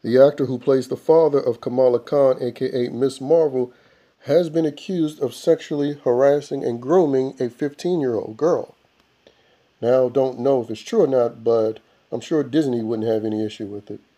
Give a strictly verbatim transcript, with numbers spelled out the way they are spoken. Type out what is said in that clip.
The actor who plays the father of Kamala Khan, aka Miss Marvel, has been accused of sexually harassing and grooming a fifteen-year-old girl. Now, don't know if it's true or not, but I'm sure Disney wouldn't have any issue with it.